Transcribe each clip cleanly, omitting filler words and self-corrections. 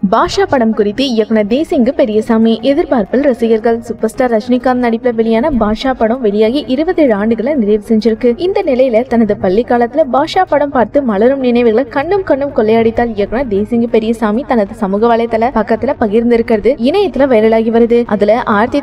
பாஷா படம் குறித்து இயக்குனர் தேசிங் பெரியசாமி எதிர்பார்ப்பில் ரசிகர்கள். சூப்பர் ஸ்டார் ரஜினிகாந்த் நடிப்புல வெளியான பாஷா படம் வெளியாகி 27 ஆண்டுகளை நிறைவு செஞ்சிருக்கு. இந்த நிலையில தனது பள்ளி காலத்துல பாஷா படம் பார்த்து மலரும் நினைவுகளை கண்ணும் கொள்ளையடித்தால் இயக்குனர் தேசிங் பெரியசாமி தனது சமூக வலைதள பக்கத்துல பகிர்ந்திருக்கிறது இணையத்துல வைரலாகி வருது. அதுல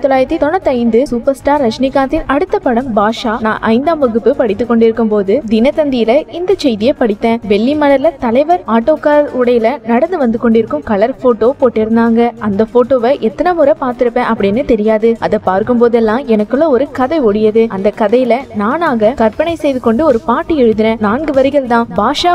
1995 சூப்பர் ஸ்டார் ரஜினிகாந்தின் அடுத்த படம் பாஷா. நான் 5ஆம் வகுப்பு படித்துக் கொண்டிருக்கும் போது தினத்தந்தியில இந்த செய்தியை படித்தேன். வெள்ளி மலர்ல தலைவர் ஆட்டோக்கார் உடையில நடந்து வந்து கொண்டிருக்கும் கலர் போட்டோ போட்டிருந்தாங்க. அந்த போட்டோவை எத்தனை முறை பார்த்திருப்பேன் அப்படின்னு தெரியாது. அதை பார்க்கும் போதெல்லாம் எனக்குள்ள ஒரு கதை ஓடியது. அந்த கதையில நானாக கற்பனை செய்து கொண்டு ஒரு பாட்டு எழுதினேன். 4 வரிகள் தான். பாஷா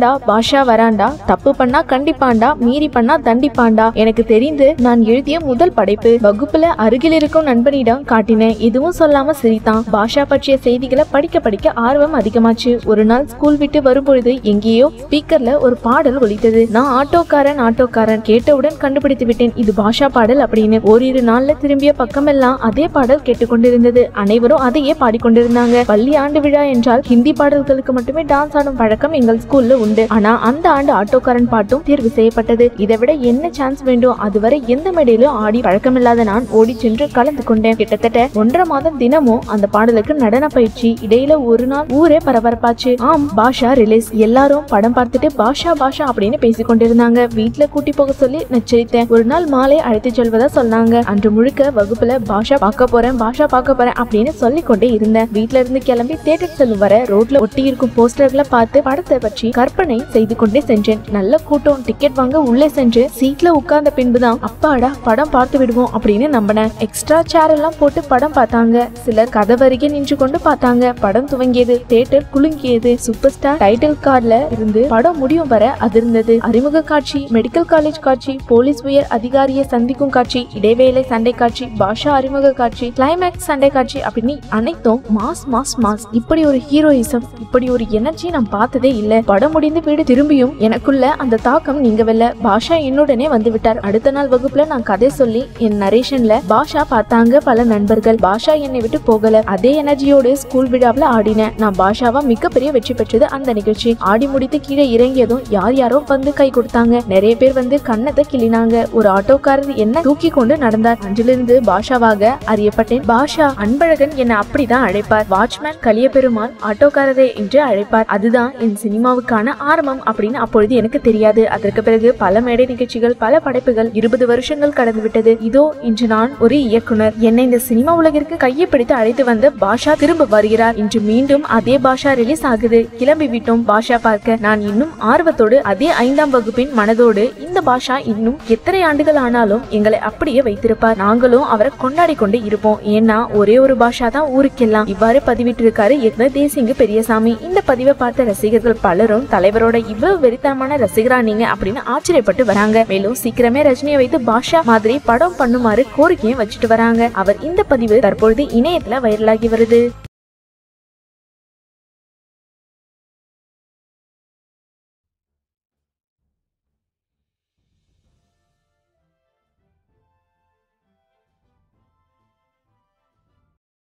வராண்டா, தப்பு பண்ணா கண்டிப்பாண்டா, மீறி பண்ணா தண்டிப்பாண்டா. எனக்கு தெரிந்து நான் எழுதிய முதல் படைப்பு. வகுப்புல அருகில் இருக்கும் நண்பனிடம் காட்டினேன். எதுவும் சொல்லாம சிரித்தான். பாஷா பற்றிய செய்திகளை படிக்க ஆர்வம் அதிகமாச்சு. ஒரு நாள் ஸ்கூல் விட்டு வரும்பொழுது எங்கேயோ ஸ்பீக்கர்ல ஒரு பாடல் ஒலித்தது. நான் ஆட்டோக்காரன் கேட்டவுடன் கண்டுபிடித்து விட்டேன், இது பாஷா பாடல் அப்படின்னு. ஓரிரு நாள்ல திரும்பிய பக்கமெல்லாம் அதே பாடல் கேட்டுக்கொண்டிருந்தது. அனைவரும் அதையே பாடிக்கொண்டிருந்தாங்க. பள்ளி ஆண்டு விழா என்றால் ஹிந்தி பாடல்களுக்கு மட்டுமே டான்ஸ் ஆடும் பழக்கம் எங்கள் ஸ்கூல்ல உண்டு. ஆனா அந்த ஆண்டு ஆட்டோக்காரன் பாட்டும் தேர்வு செய்யப்பட்டது. இதை விட என்ன சான்ஸ் வேண்டும்? அதுவரை எந்த மேடையிலும் ஆடி பழக்கமில்லாத நான் ஓடி சென்று கலந்து கொண்டேன். கிட்டத்தட்ட 1.5 மாதம் தினமும் அந்த பாடலுக்கு நடன பயிற்சி. இடையில ஒரு நாள் ஊரே பரபரப்பாச்சு. ஆம், பாஷா ரிலீஸ். எல்லாரும் படம் பார்த்துட்டு பாஷா அப்படின்னு பேசிக் கொண்டிருந்தாங்க. வீட்டுல கூட்டி போக சொல்லி நச்சரித்தேன். ஒரு நாள் மாலை அழைத்து செல்வதா சொன்னாங்க. அன்று முழுக்க வகுப்புல பாஷா பார்க்க போறேன் அப்படின்னு சொல்லிக் கொண்டே இருந்தேன். வீட்டுல இருந்து கிளம்பி தியேட்டர் செல்லும் வர ரோட்ல ஒட்டி இருக்கும் போஸ்டர்களை பார்த்து படத்தை பற்றி கற்பனை செய்து கொண்டே சென்றேன். நல்ல கூட்டம். டிக்கெட் வாங்க உள்ளே சென்று சீட்ல உட்கார்ந்த பின்புதான் அப்பாடா படம் பார்த்து விடுவோம் அப்படின்னு நம்பினேன். எக்ஸ்ட்ரா சேர் எல்லாம் போட்டு படம் பார்த்தாங்க. சிலர் கதவருகே நின்று கொண்டு பார்த்தாங்க. படம் துவங்கியது. தியேட்டர் குலுங்கியது. சூப்பர் ஸ்டார் டைட்டில் கார்டுல இருந்து படம் முடியும் வர அதிர்ந்தது. அறிமுக காட்சி, மெடிக்கல் காலேஜ் காட்சி, போலீஸ் உயர் அதிகாரியை சந்திக்கும் காட்சி, இடைவேளை சண்டை காட்சி, பாஷா அறிமுக காட்சி, கிளைமேக்ஸ் சண்டை காட்சி அப்படின்னு அனைத்தும் மாஸ். இப்படி ஒரு ஹீரோயிசம், இப்படி ஒரு எனர்ஜி நான் பார்த்ததே இல்ல. படம் முடிந்து வீடு திரும்பியும் எனக்குள்ள அந்த தாக்கம் நீங்கவில்லை. பாஷா என்னுடனே வந்து விட்டார். அடுத்த நாள் வகுப்புல நான் கதை சொல்லி என் நரேஷன்ல பாஷா பார்த்தாங்க பல நண்பர்கள். பாஷா என்னை விட்டு போகல. அதே எனர்ஜியோடு ஸ்கூல் விழாவில் ஆடினேன். நான் பாஷாவா மிகப்பெரிய வெற்றி பெற்றது அந்த நிகழ்ச்சி. ஆடி முடித்து கீழே இறங்கியதும் யாரோ வந்து கை கொடுத்தாங்க. நிறைய பேர் வந்து கண்ணத்தை கிள்ளினாங்க. ஒரு ஆட்டோக்காரர் என்ன தூக்கி கொண்டு நடந்தார். அன்றிலிருந்து பாஷாவாக அறியப்பட்டேன். பாஷா அன்பழகன் என்னை அப்படிதான் அழைப்பார். வாட்ச்மேன் கலியபெருமாள் ஆட்டோக்காரரே என்று அழைப்பார். அதுதான் என் சினிமாவுக்கான ஆரம்பம் அப்படின்னு அப்பொழுது எனக்கு தெரியாது. அதற்கு பிறகு பல மேடை நிகழ்ச்சிகள், பல படைப்புகள். 20 வருஷங்கள் கடந்து விட்டது. இதோ இன்று நான் ஒரு இயக்குனர். என்னை இந்த சினிமா உலகிற்கு கையை பிடித்து அழைத்து வந்த பாஷா திரும்ப வருகிறார். இன்று மீண்டும் அதே பாஷா ரிலீஸ் ஆகுது. கிளம்பி விட்டோம் பாஷா பார்க்க. நான் இன்னும் ஆர்வத்தோடு அதே 5ஆம் வகுப்பின் மனதோடு இந்த பாஷா இன்னும் எத்தனை ஆண்டுகள் ஆனாலும் எங்களை அப்படியே வைத்திருப்பார். நாங்களும் அவரை கொண்டாடி கொண்டு இருப்போம். ஏன்னா ஒரே ஒரு பாஷா தான் ஊருக்கெல்லாம். இவ்வாறு பதிவிட்டிருக்காரு இயக்குனர் தேசிங் பெரியசாமி. இந்த பதிவை பார்த்த ரசிகர்கள் பலரும் தலைவரோட இவ்வளவு வெறித்தனமான ரசிகரா நீங்க அப்படின்னு ஆச்சரியப்பட்டு வராங்க. மேலும் சீக்கிரமே ரஜினியை வைத்து பாஷா மாதிரி படம் பண்ணுமாறு கோரிக்கையும் வச்சுட்டு வராங்க. அவர் இந்த பதிவு தற்பொழுது இணையத்துல வைரலாகி வருது.